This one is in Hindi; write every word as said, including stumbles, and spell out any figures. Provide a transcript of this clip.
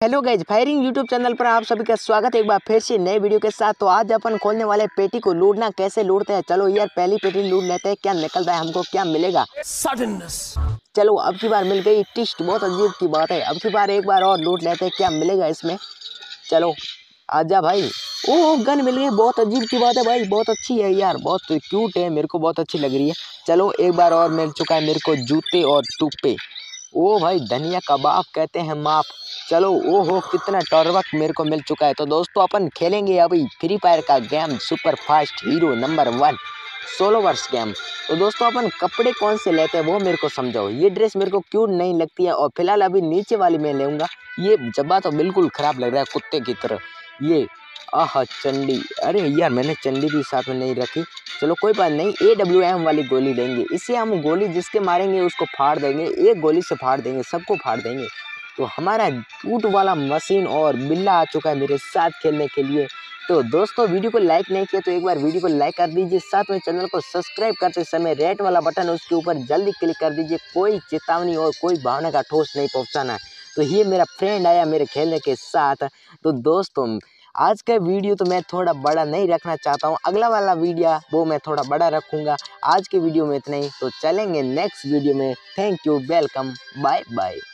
Hello guys, firing YouTube channel पर आप सभी का स्वागत है एक बार फिर से नए वीडियो के साथ। तो आज अपन खोलने वाले पेटी को लूटना कैसे लूटते हैं। चलो यार पहली पेटी लूट लेते हैं, क्या निकलता है हमको, क्या मिलेगा। सडननेस। चलो अब की बार मिल गई टिस्ट, बहुत अजीब की बात है। अब की बार एक बार और लूट लेते हैं, क्या मिलेगा इसमें। चलो आजा भाई। ओह गन मिल गई, बहुत अजीब की बात है भाई, बहुत अच्छी है यार, बहुत क्यूट है, मेरे को बहुत अच्छी लग रही है। चलो एक बार और मिल चुका है मेरे को जूते और टुप्पे। ओ भाई धनिया कबाब कहते हैं माप। चलो ओहो कितना टॉर्वक मेरे को मिल चुका है। तो दोस्तों अपन खेलेंगे अभी फ्री फायर का game, super fast hero number one solo versus game. तो दोस्तों अपन कपड़े कौन से लेते हैं वो मेरे को समझाओ। ये ड्रेस मेरे को क्यों नहीं लगती है, और फिलहाल अभी नीचे वाली मैं लूँगा। ये जब्बा तो बिल्कुल ख़राब लग रहा है कुत्ते की तरह। ये आह चंडी, अरे यार मैंने चंडी भी साथ में नहीं रखी। चलो कोई बात नहीं, ए डब्ल्यू एम वाली गोली लेंगे। इससे हम गोली जिसके मारेंगे उसको फाड़ देंगे, एक गोली से फाड़ देंगे, सबको फाड़ देंगे। तो हमारा ऊँट वाला मशीन और बिल्ला आ चुका है मेरे साथ खेलने के लिए। तो दोस्तों वीडियो को लाइक नहीं किया तो एक बार वीडियो को लाइक कर दीजिए, साथ में चैनल को सब्सक्राइब करते समय रेड वाला बटन उसके ऊपर जल्दी क्लिक कर दीजिए। कोई चेतावनी और कोई भावना का ठोस नहीं पहुंचाना है। तो ये मेरा फ्रेंड आया मेरे खेलने के साथ। तो दोस्तों आज का वीडियो तो मैं थोड़ा बड़ा नहीं रखना चाहता हूँ, अगला वाला वीडियो वो मैं थोड़ा बड़ा रखूँगा। आज के वीडियो में इतना ही, तो चलेंगे नेक्स्ट वीडियो में। Thank you, welcome, bye bye.